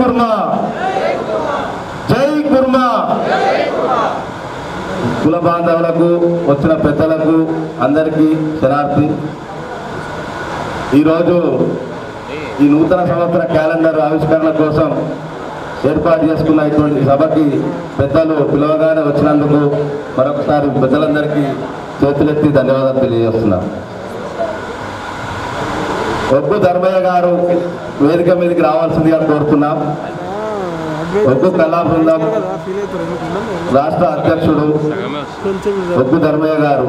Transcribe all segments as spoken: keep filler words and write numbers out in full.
కుర్మా, జై కుర్మా. కుల బాంధవులకు, వచ్చిన పెద్దలకు అందరికీ శరణార్థి. ఈరోజు ఈ నూతన సంవత్సర క్యాలెండర్ ఆవిష్కరణ కోసం ఏర్పాటు చేసుకున్న ఇటువంటి సభకి పెద్దలు పిలవగానే వచ్చినందుకు మరొకసారి పెద్దలందరికీ చేతులెత్తి ధన్యవాదాలు తెలియజేస్తున్నాం. ఒగ్గు ధర్మయ్య గారు వేదిక మీదకి రావాల్సిందిగా కోరుతున్నాం. ఒగ్గు కళా బృందం రాష్ట్ర అధ్యక్షుడు ఒగ్గు ధర్మయ్య గారు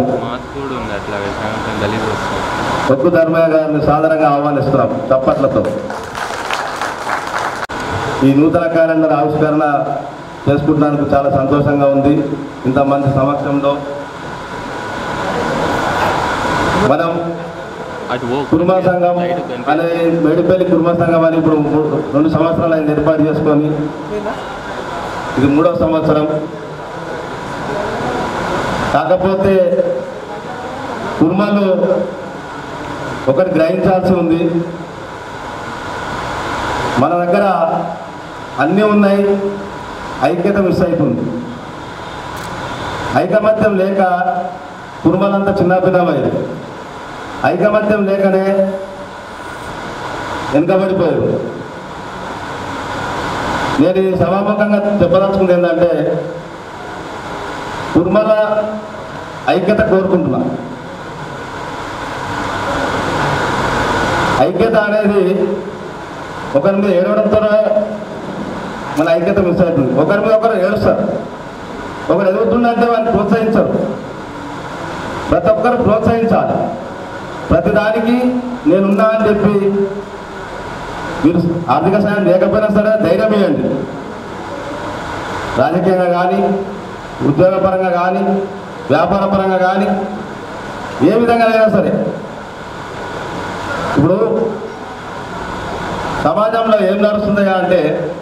ఒగ్గు ధర్మయ్య గారిని సాధారణంగా ఆహ్వానిస్తున్నాం చప్పట్లతో. ఈ నూతన క్యాలెండర్ ఆవిష్కరణ చేసుకుంటున్నందుకు చాలా సంతోషంగా ఉంది. ఇంతమంది సమక్షంలో మనం కుర్మా సంఘం అనే మేడిపల్లి కుర్మా సంఘం అని ఇప్పుడు రెండు సంవత్సరాలు ఆయన ఏర్పాటు చేసుకొని ఇది మూడవ సంవత్సరం. కాకపోతే కుర్మాలు ఒకటి గ్రహించాల్సి ఉంది, మన దగ్గర అన్నీ ఉన్నాయి, ఐక్యత మిస్ అవుతుంది. ఐకమత్యం లేక కుర్మలంతా చిన్నపిన్నమైంది. ఐకమత్యం లేకనే వెనుకబడిపోయారు. నేను ఈ సభాముఖంగా చెప్పదలుచుకుంది ఏంటంటే కుర్మల ఐక్యత కోరుకుంటున్నా. ఐక్యత అనేది ఒకరి మీద ఏడవడంతోనే మన ఐక్యత మిస్ అవుతుంది. ఒకరి మీద ఒకరు ఏడుస్తారు, ఒకరు ఎదుగుతుందంటే వారిని ప్రోత్సహించరు. ప్రతి ఒక్కరు ప్రోత్సహించాలి. ప్రతిదానికి నేనున్నా అని చెప్పి మీరు ఆర్థిక సాయం లేకపోయినా సరే ధైర్యం ఇవ్వండి. రాజకీయంగా కానీ, ఉద్యోగపరంగా కానీ, వ్యాపార పరంగా కానీ, ఏ విధంగా అయినా సరే. ఇప్పుడు సమాజంలో ఏం నడుస్తుందా అంటే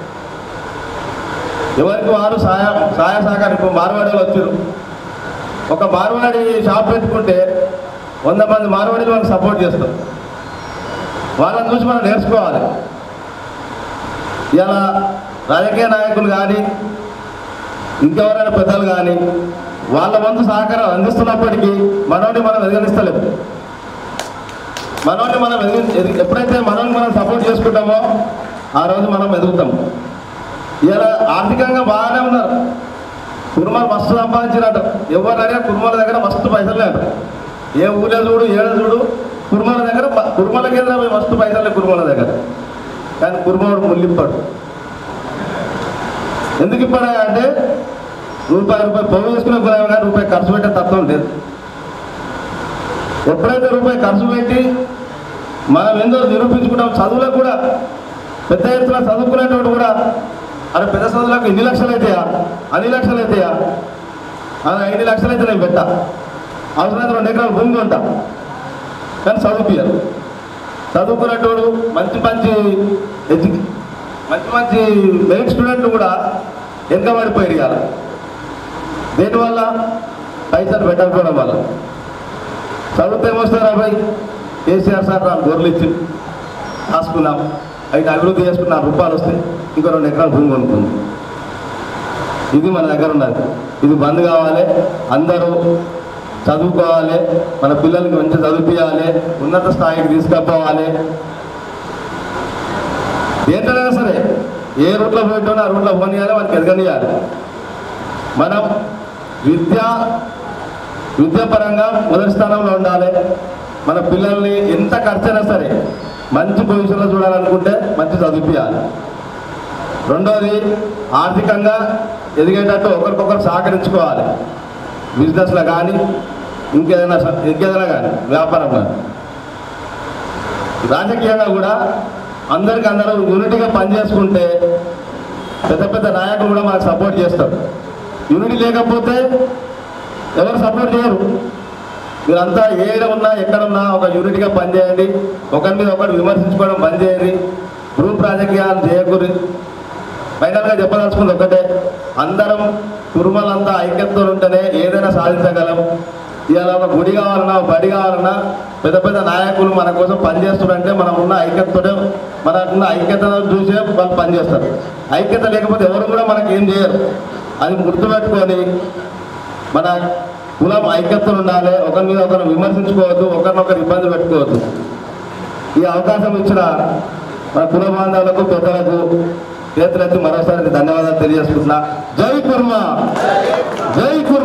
ఎవరికి వారు సహాయ సహాయ సహకారం. ఇప్పుడు మార్వాడీలు వచ్చారు, ఒక మార్వాడి షాప్ పెట్టుకుంటే వంద మంది మార్వాడీలు మనకు సపోర్ట్ చేస్తారు. వాళ్ళని చూసి మనం నేర్చుకోవాలి. ఇలా రాజకీయ నాయకులు కానీ ఇంకెవరైనా పెద్దలు కానీ వాళ్ళ వంతు సహకారం అందిస్తున్నప్పటికీ మనోని మనం ఎదిగనిస్తలేము. మనోని మనం ఎదిగి ఎప్పుడైతే మనల్ని మనం సపోర్ట్ చేసుకుంటామో ఆ రోజు మనం ఎదుగుతాం. ఇలా ఆర్థికంగా బాగానే ఉన్నారు. కుర్మలు మస్తు సంపాదించినట్టు ఎవరినైనా కుర్మల దగ్గర మస్తు పైసలు లేదు. ఏ ఊళ్ళో చూడు, ఏడ చూడు, కుర్మల దగ్గర కుర్మల కేంద్రం మస్తు పైసలు కుర్మల దగ్గర. కానీ కుర్మడు ముళ్ళిప్పాడు. ఎందుకు ఇప్పాడా అంటే రూపాయి రూపాయి పొగ వేసుకునే గురావు కానీ రూపాయి ఖర్చు పెట్టే తత్వం లేదు. ఎప్పుడైతే రూపాయి ఖర్చు పెట్టి మనం ఏందో నిరూపించుకుంటాం. చదువులకు కూడా పెద్ద ఎత్తున చదువుకునేటోడు కూడా అరే పెద్ద చదువులకు ఎన్ని లక్షలు అవుతాయా, అన్ని లక్షలు అవుతాయా, ఐదు లక్షలు అయితే నేను పెట్టా, అవసరమైతే రెండు ఎకరాలు భూమి ఉంటా, కానీ చదువుపియారు. చదువుకునేటోడు మంచి మంచి ఎడ్యు మంచి మంచి మెరిట్ స్టూడెంట్లు కూడా వెనుకబడిపోయారు. ఇవాళ దేనివల్ల? పైసలు పెట్టకపోవడం వల్ల. చదివితే ఏమొస్తారు అబ్బాయి? కేసీఆర్ సార్ నాకు గొర్రెలు ఇచ్చి రాసుకున్నాం, అయితే అభివృద్ధి చేసుకున్న రూపాయలు వస్తాయి, ఇంకో రెండు ఎకరాలు భూమి కొనుక్కుంది. ఇది మన దగ్గర ఉన్నది. ఇది బంద్ కావాలి. అందరూ చదువుకోవాలి, మన పిల్లలకి మంచి చదివించాలి, ఉన్నత స్థాయికి తీసుకుపోవాలి. ఏంటైనా సరే ఏ రూట్లో పోయిటో ఆ రూట్లో పోనీయాలి, మనకి ఎదగనియాలి. మనం విద్య విద్యాపరంగా మొదటి స్థానంలో ఉండాలి. మన పిల్లల్ని ఎంత ఖర్చైనా సరే మంచి పొజిషన్లో చూడాలనుకుంటే మంచి చదివించాలి. రెండోది ఆర్థికంగా ఎదిగేటట్టు ఒకరికొకరు సహకరించుకోవాలి. బిజినెస్లో కానీ ఇంకేదైనా ఇంకేదైనా కానీ వ్యాపారం కానీ. రాజకీయంగా కూడా అందరికీ అందరూ యూనిటీగా పనిచేసుకుంటే పెద్ద పెద్ద నాయకులు కూడా మనకు సపోర్ట్ చేస్తారు. యూనిటీ లేకపోతే ఎవరు సపోర్ట్ చేయరు. మీరంతా ఏడ ఉన్నా ఎక్కడున్నా ఒక యూనిటీగా పనిచేయండి. ఒకరి మీద ఒకరు విమర్శించుకోవడం బంద్ చేయండి. గ్రూప్ రాజకీయాలు చేయకూరి. ఫైనల్గా చెప్పదలుచుకుంది ఒకటే, అందరం కుర్మలంతా ఐక్యతతో ఉంటేనే ఏదైనా సాధించగలం. ఇవాళ ఒక గుడి కావాలన్నా ఒక బడి కావాలన్నా పెద్ద పెద్ద నాయకులు మన కోసం పనిచేస్తారంటే మనం ఉన్న ఐక్యతతో మన ఉన్న ఐక్యత చూసే వాళ్ళు పనిచేస్తారు. ఐక్యత లేకపోతే ఎవరు కూడా మనకి ఏం చేయరు. అది గుర్తుపెట్టుకొని మన కులం ఐక్యతలు ఉండాలి. ఒకరి మీద ఒకరు విమర్శించుకోవద్దు, ఒకరినొకరు ఇబ్బంది పెట్టుకోవద్దు. ఈ అవకాశం ఇచ్చిన మన కుల బాంధవులకు పెద్దలకు చేతులెత్తి మరోసారి ధన్యవాదాలు తెలియజేసుకుంటున్నా. జై కుర్మా, జై కుర్మా.